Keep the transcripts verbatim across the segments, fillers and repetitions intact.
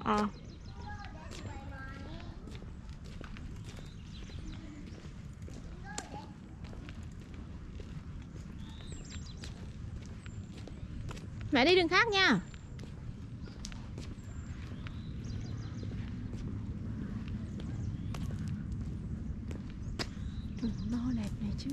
Ờ. Mẹ đi đường khác nha. Bo đẹp này chứ.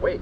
Wait.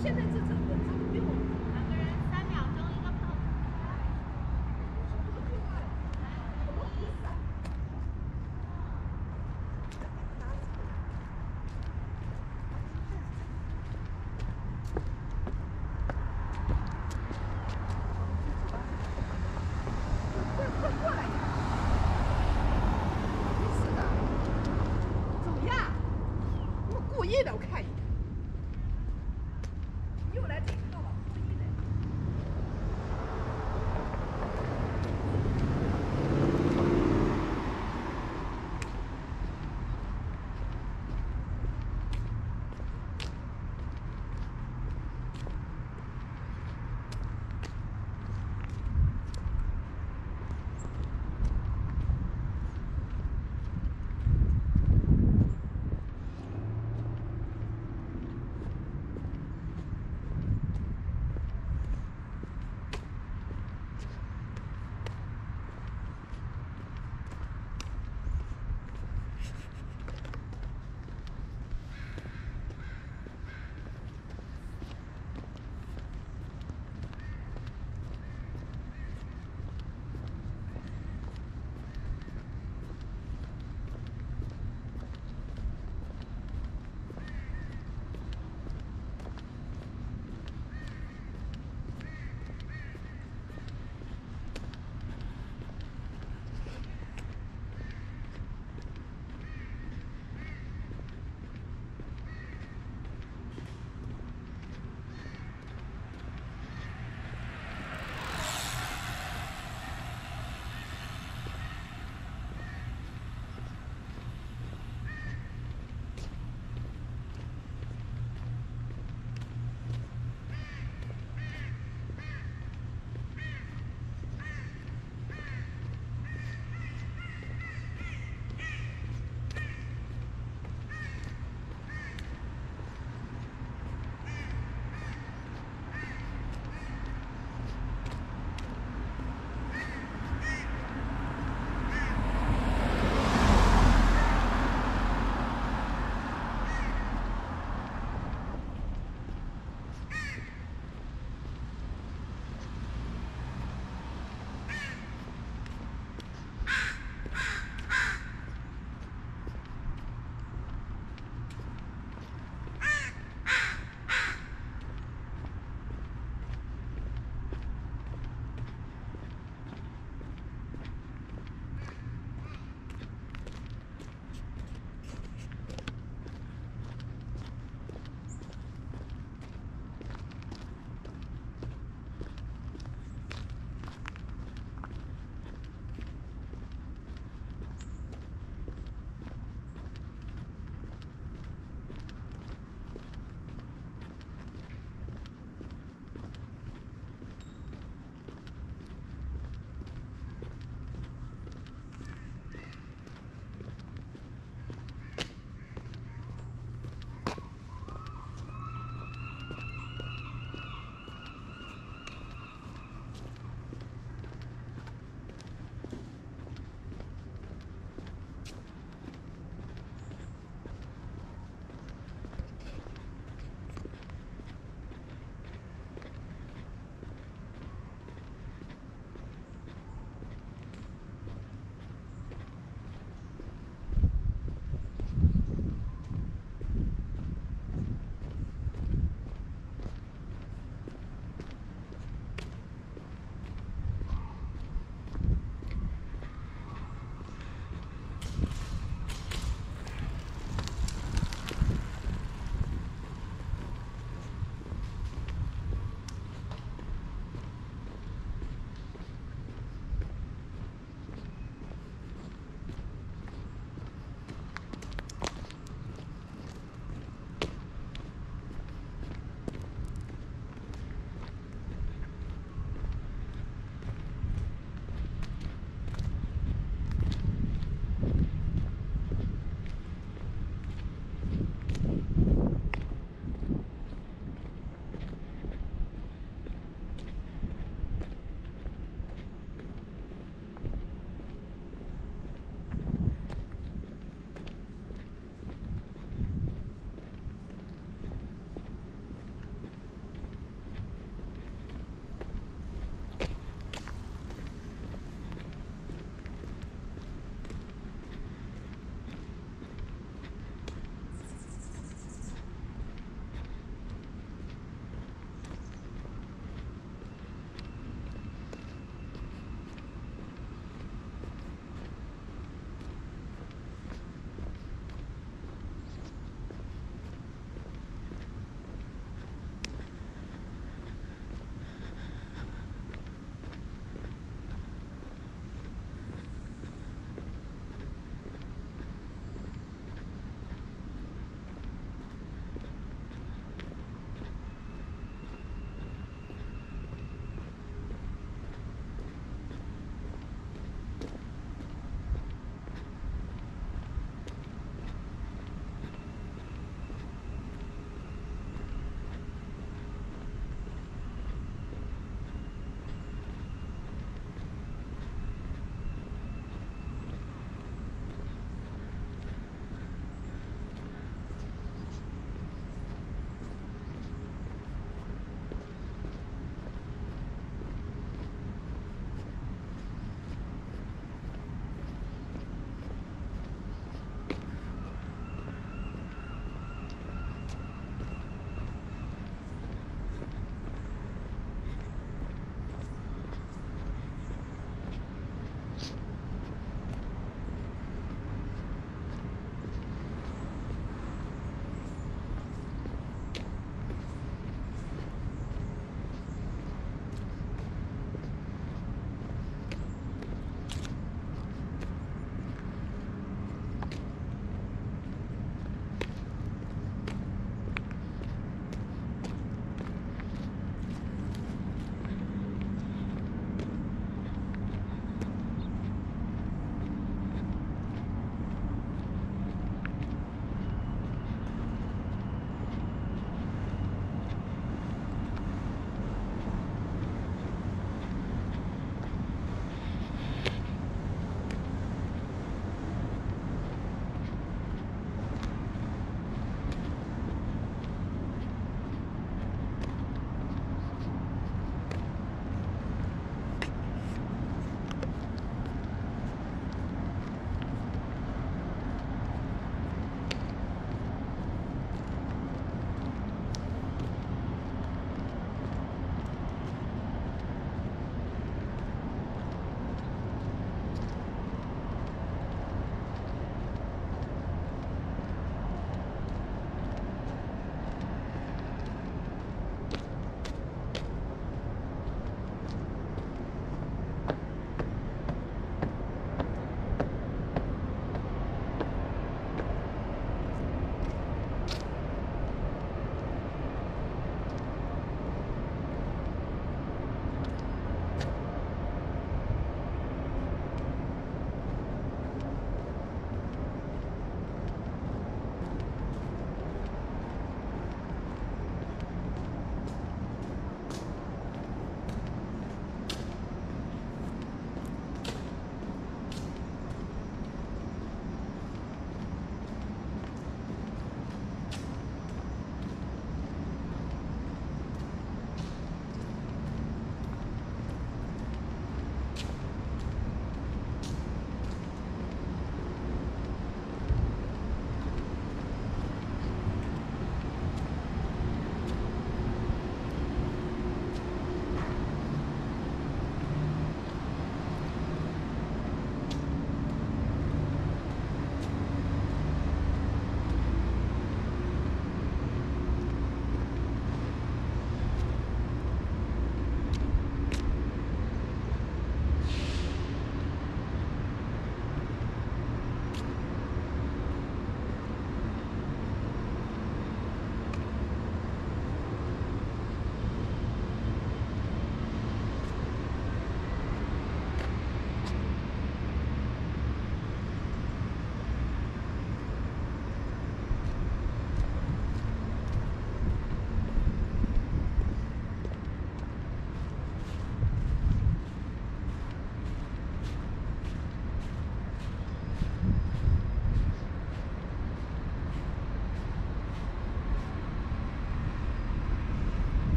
现在这这个这个比我们两个人三秒钟一个 pose。 快快过来呀！没事的，走呀！我故意的，我看你。又来这一套了，故意的。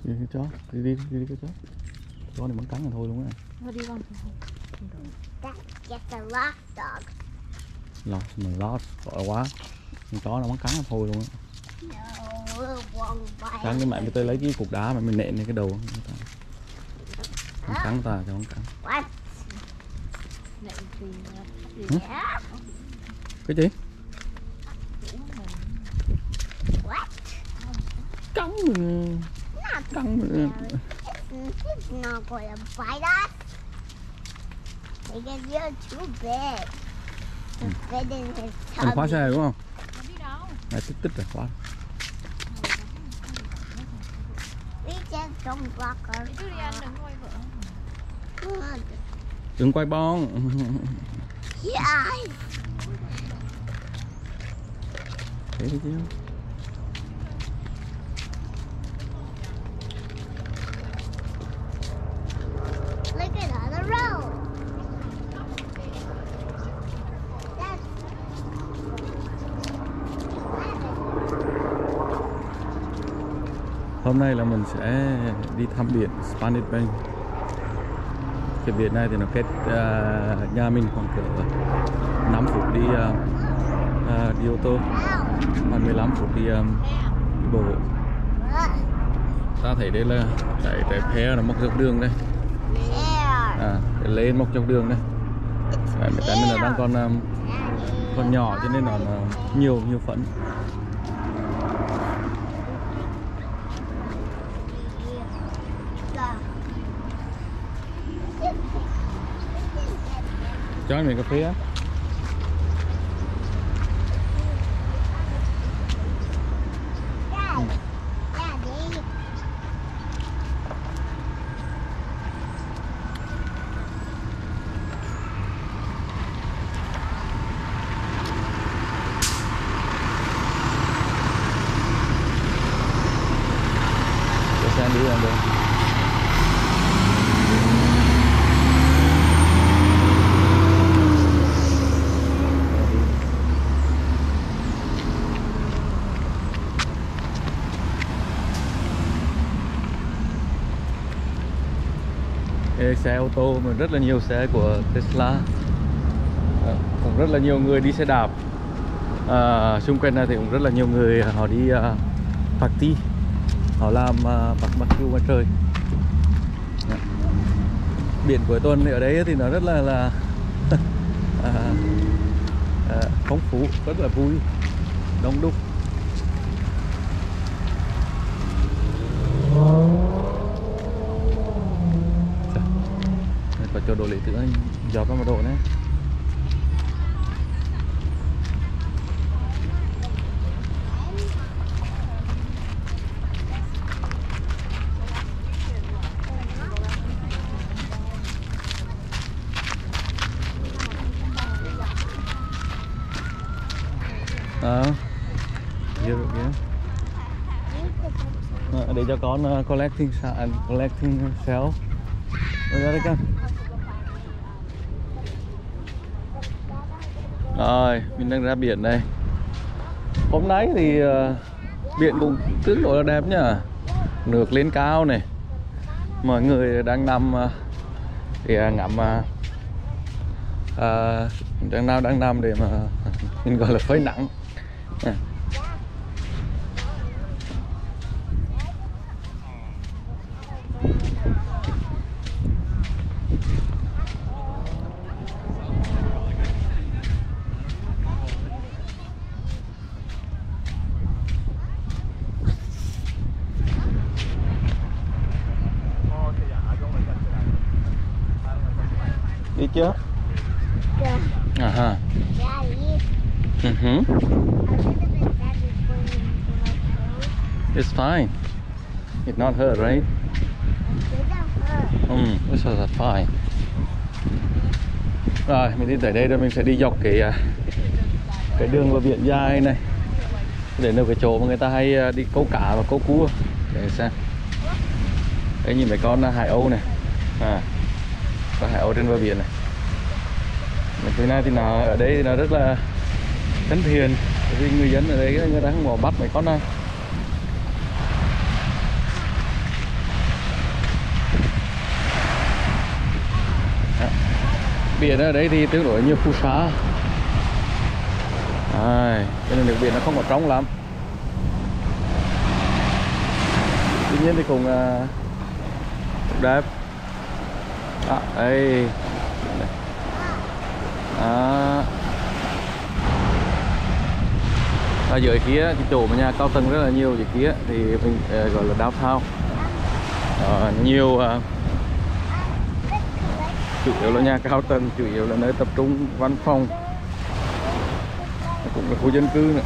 Đi cái chó, đi đi đi, đi cái chó. Chó này bắn cắn là thôi luôn á. Thôi đi con. That's just a lost dog. Lost mà lost gọi quá. Con chó nó bắn cắn là thôi luôn á. No, it won't bite. Cắn cái mẹ mới tới lấy cái cục đá mà mình nện lên cái đầu. Nó cắn ta cho nó cắn. What? Nện thì Yeah? Cái gì? What? Cắn mình. Not Cắn mình. It's, it's not going to bite us. Because you're too big to fit in his Anh khóa tummy. xe đúng không? nó đi đâu? Này tích tích rồi khóa. We just don't block our Đi đi anh đừng quay vợ. car. Đừng quay bon. Yeah. Thế đi chứ. Look at the road. That's Hôm nay là mình sẽ đi thăm biển Spanish Bay. Cái biển này thì nó cách uh, nhà mình khoảng cỡ năm phút đi uh, uh, đi ô tô, khoảng mười lăm phút đi, um, đi bộ. Ta thấy đây là cái cái phe nó mọc dọc đường đây. there. À, cái lên mọc dọc đường đây. Cái mấy cái này là đang còn um, còn nhỏ cho nên nó, nó nhiều nhiều phấn. Cho anh miếng cà phê á. Dad, Daddy. Cho xe đi là được. Cái xe ô tô mà rất là nhiều xe của Tesla, à, cũng rất là nhiều người đi xe đạp, à, xung quanh này thì cũng rất là nhiều người họ đi uh, party, họ làm uh, barbecue ngoài trời. Đó. Biển cuối tuần ở đấy thì nó rất là là à, à, phong phú, rất là vui, đông đúc. Có chỗ đồ lý tưởng dọc vào một độ này. À, giờ được kìa. À, để cho con uh, collecting collecting shell. Rồi ra đây con. Rồi, mình đang ra biển đây. Hôm nay thì uh, biển cũng tương đối là đẹp nhá. Nước lên cao này. Mọi người đang nằm uh, để uh, ngắm uh, uh, đang nào đang nằm để mà mình gọi là phơi nắng. À. Đi chưa? Yeah. À ha. Daddy. Mhm. I wonder if Daddy's going into my throat. It's fine. It's not hurt, right? It doesn't hurt. Um, this is fine. Rồi, mình đi tới đây rồi mình sẽ đi dọc cái cái đường vào biển dài này. Để nơi cái chỗ mà người ta hay đi câu cá và câu cua. Để xem. Đây nhìn mấy con hải âu này. À. Có hải âu trên bờ biển này. Mấy cái này thì nó ở đây thì nó rất là thân thiện. Vì người dân ở đây người ta không bỏ bắt mấy con này. Biển ở đây thì tương đối nhiều phù sa, à, cho nên nước biển nó không có trong lắm. Tuy nhiên thì cũng, uh, cũng đẹp. À, đây. À. Ở dưới kia cái chỗ mà nhà cao tầng rất là nhiều, dưới kia thì mình uh, gọi là downtown. Uh, nhiều uh, chủ yếu là nhà cao tầng, chủ yếu là nơi tập trung văn phòng, cũng là khu dân cư nữa.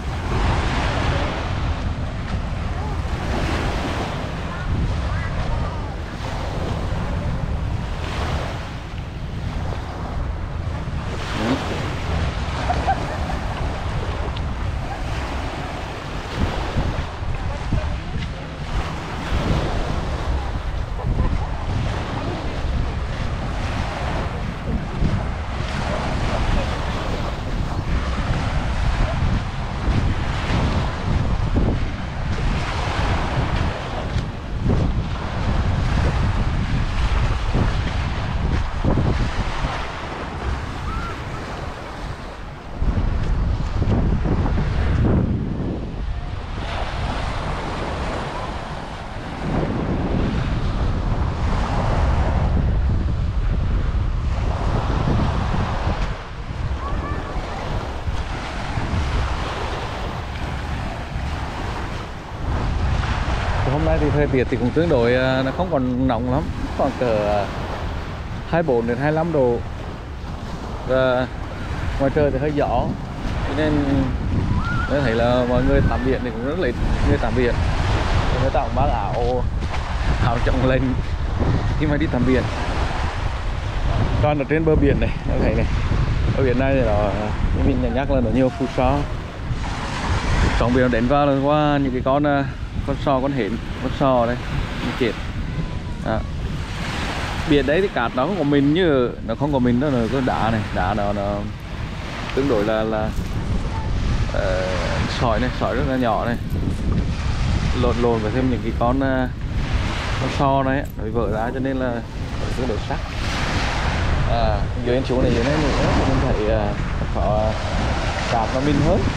Hôm nay thì thời tiết thì cũng tương đối, nó không còn nóng lắm, khoảng cỡ hai mươi bốn đến hai mươi lăm độ, và ngoài trời thì hơi gió, cho nên tôi thấy là mọi người tắm biển thì cũng rất là ít người tắm biển, người ta cũng mang áo áo chống lên khi mà đi tắm biển. Còn ở trên bờ biển này, tôi thấy này, bờ biển này thì nó, mình nhận nhắc là nó nhiều phù sa, sóng biển nó đến vào là qua những cái con con sò, con hến, con sò đây, con chết. À. Biển đấy thì cát nó không có mình, như nó không có mình đó, là có đá này, đá nó nó tương đối là là uh, sỏi này, sỏi rất là nhỏ này, lộn lộn với thêm những cái con uh, con sò này nó vỡ ra, cho nên là tương đối sắc. À, dưới anh xuống này dưới này nữa thì mình thấy uh, có cát nó minh hơn.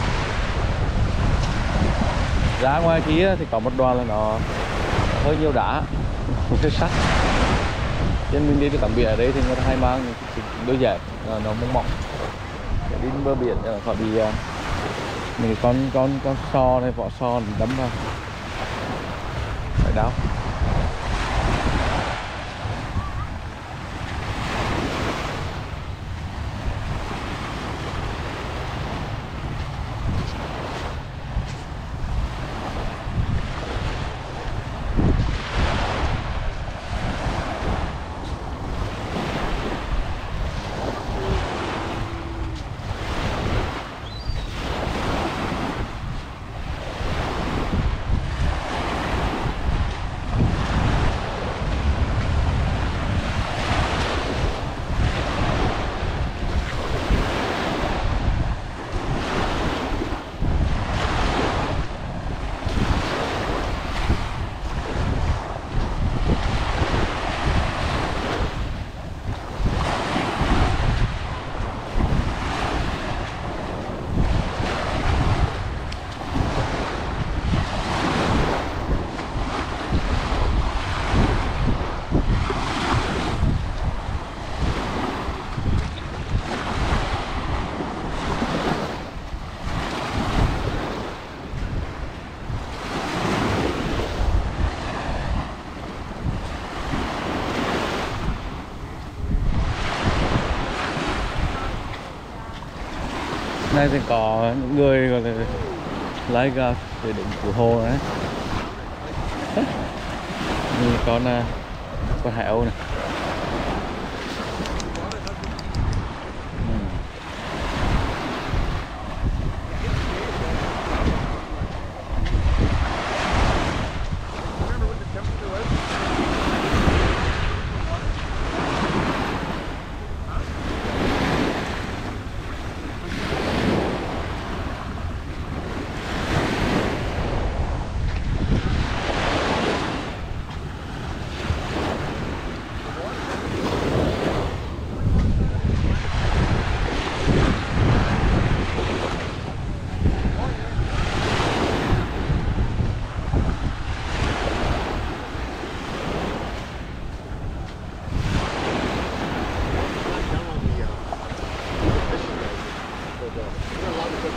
Ra ngoài kia thì có một đoạn là nó hơi nhiều đá, hơi sắc. Nên mình đi từ tắm biển ở đây thì người ta hay mang những đôi giày nó mông mỏng để đi bờ biển cho nó khỏi bị uh, những con con con sò này, vỏ sò đấm vào phải đau. Đây thì có những người gọi là lái gas để đến cứu hộ đấy. Như con con hải âu này.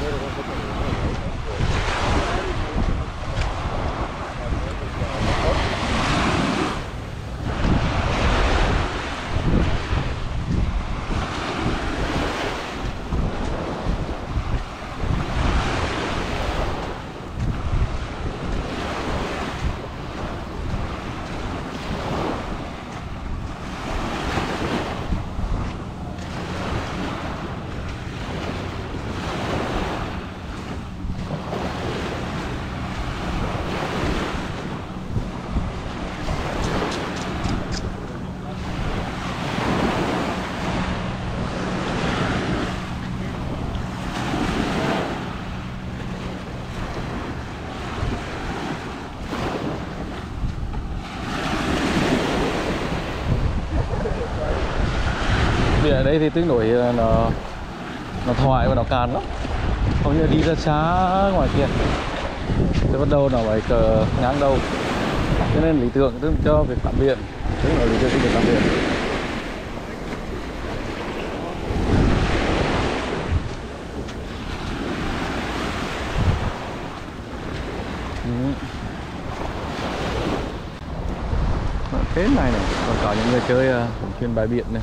Vì ở đây thì tương đối nó nó thoải và nó càn lắm, không như đi ra xa ngoài kia thì bắt đầu nó phải cờ ngang đầu, cho nên lý tưởng tức cho việc tắm biển, tức là lý tưởng cho việc tắm biển. Thế này này, còn có những người chơi uh, chuyên bãi biển này.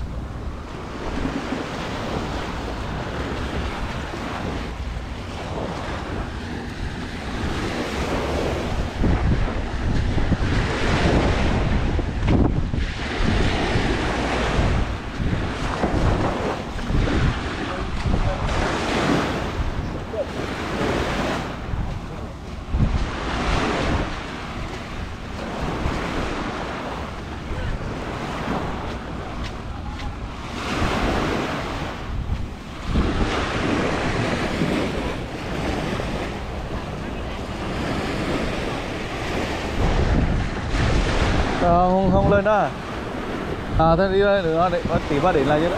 À, không, không lên đó à? À thế đi đây nữa để tí vào đến lại chứ đó.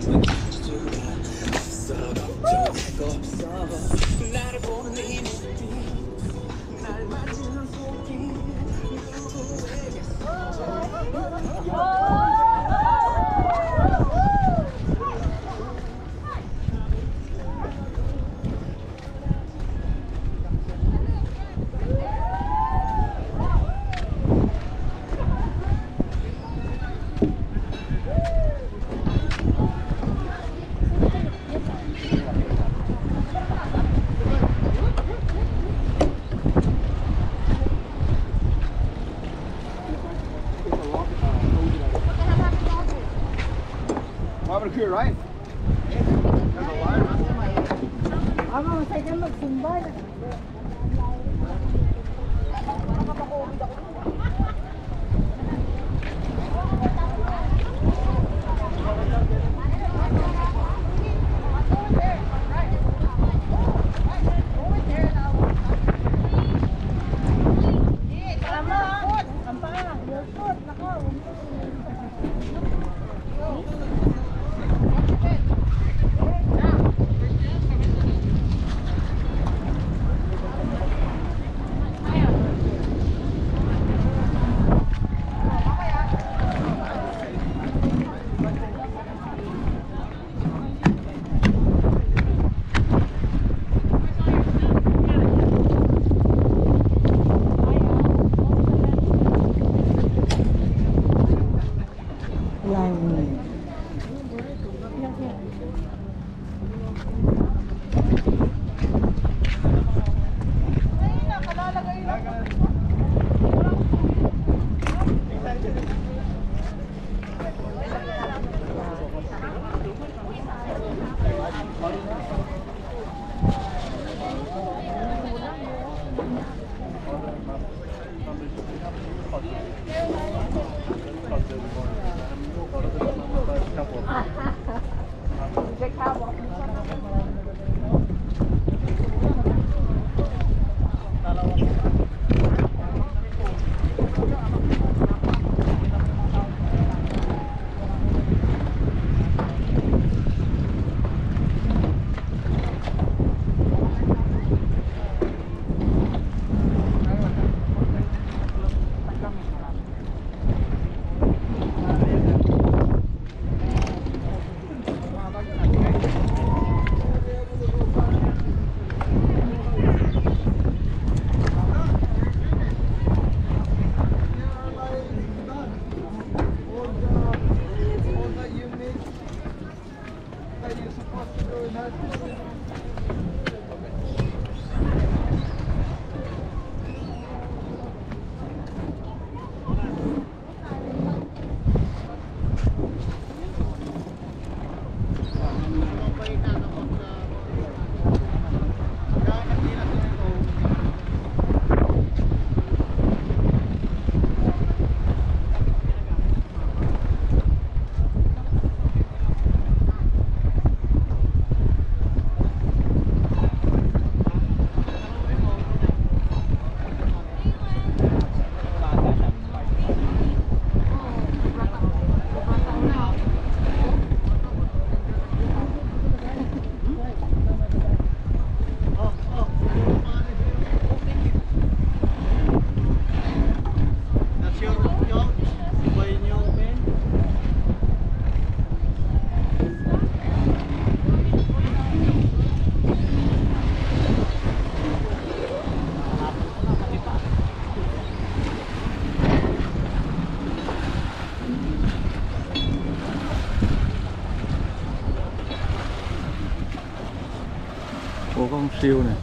Here, right? Ủa con siêu này.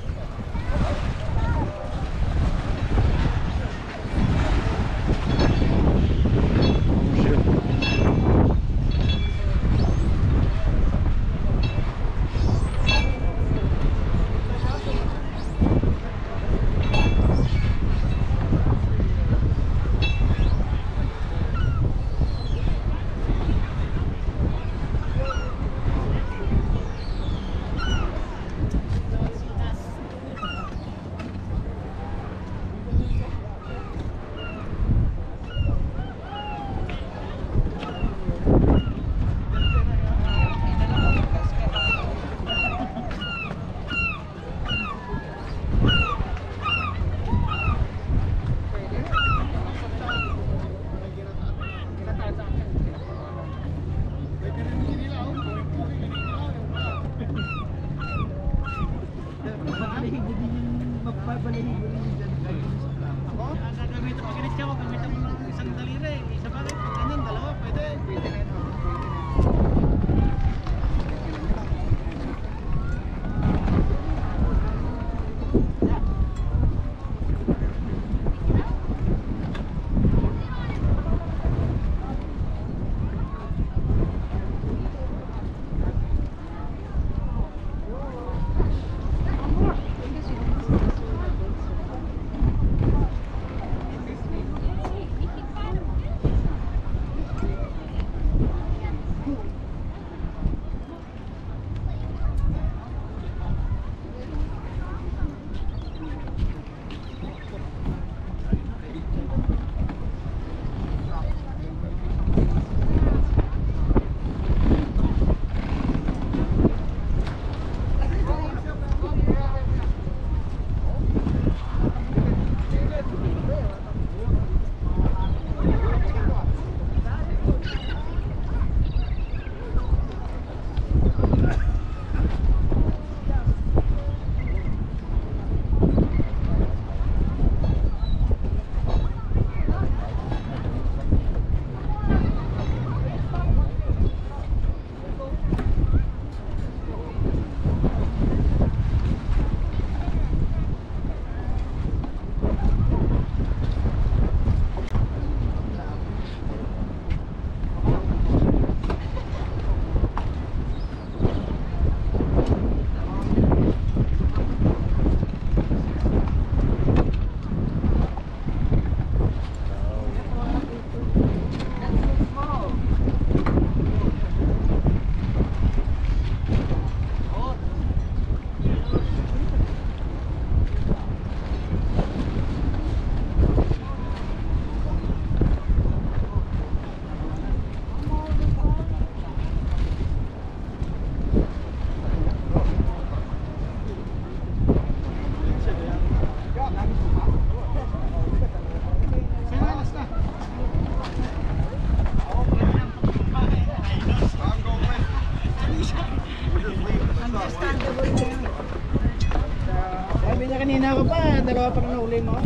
Sabi niya kanina ko pa, dalawa pa na uli mo.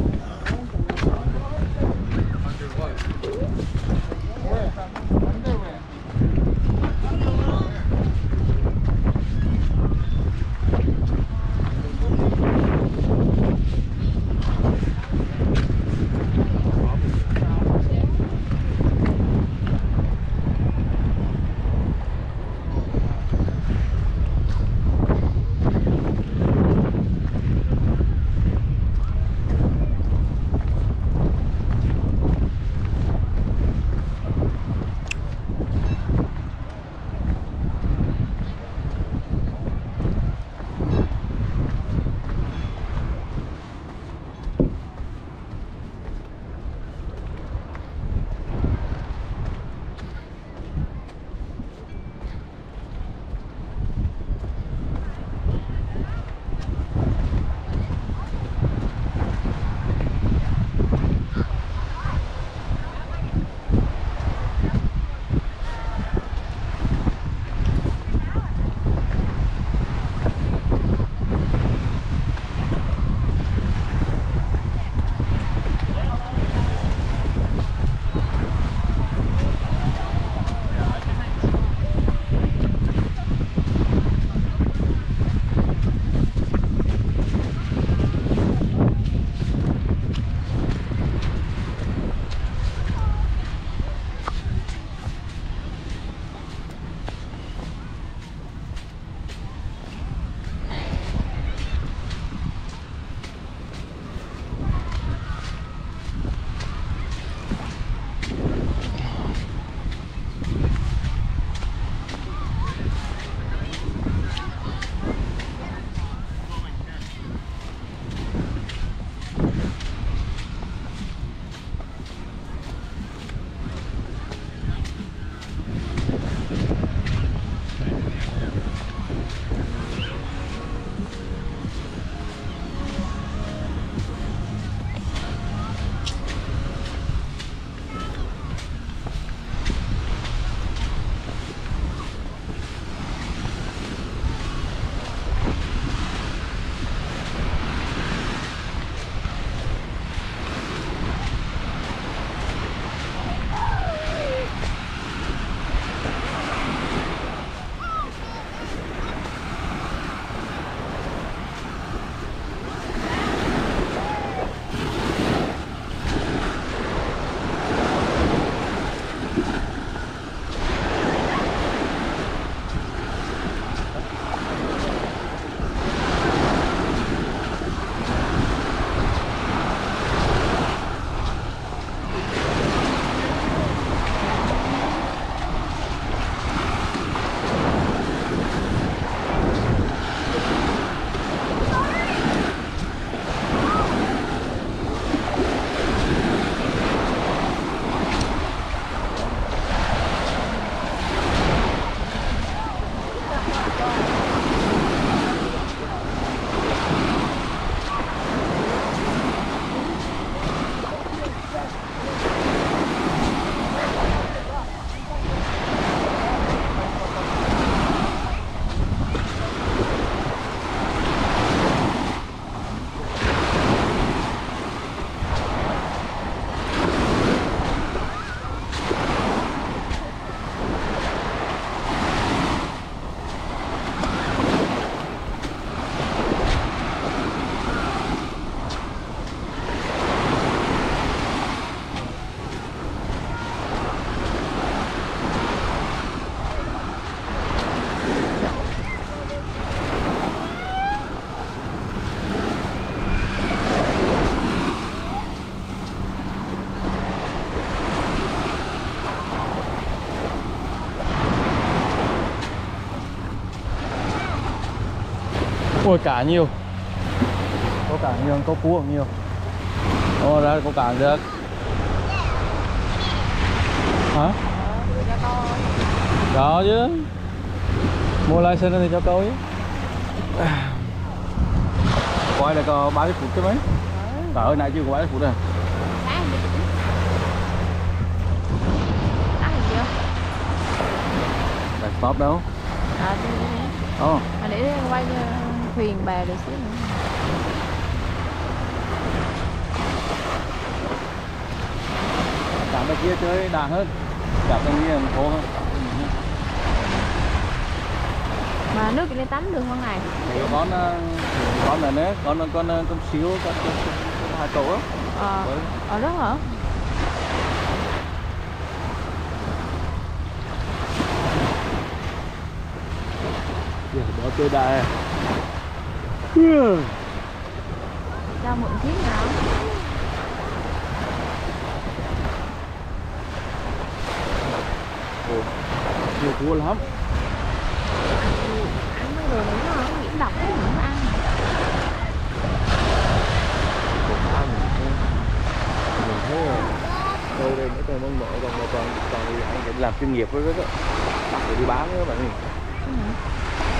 Ôi cá nhiều. Có cá nhiều, có cú cũng nhiều. Ồ ra có cá được. Hả? Có chứ. Mua license thì cho câu chứ. Quay là có ba mươi phút chứ mấy. Cả ơi nãy chưa có ba mươi phút rồi. Đặt stop đâu? À, Ồ. À, để quay uh, thuyền bè được xíu nữa. Đảo bên kia chơi đà hơn, đảo bên kia khô hơn. Mà nước lên tắm được không này? Thì con con này nữa, con con con con xíu, con con, con hai tổ á. Ờ, ở đó hả? Giờ đó chơi đà. Cho mượn chiếc nào? Ồ, nhiều cua lắm. Ăn mấy đồ này nó không nhiễm độc cái nữa ăn. Còn ăn mình thấy đâu đây mấy tay món nổi còn còn còn đi ăn để làm chuyên nghiệp với đó, để đi bán đó bạn. Ừ.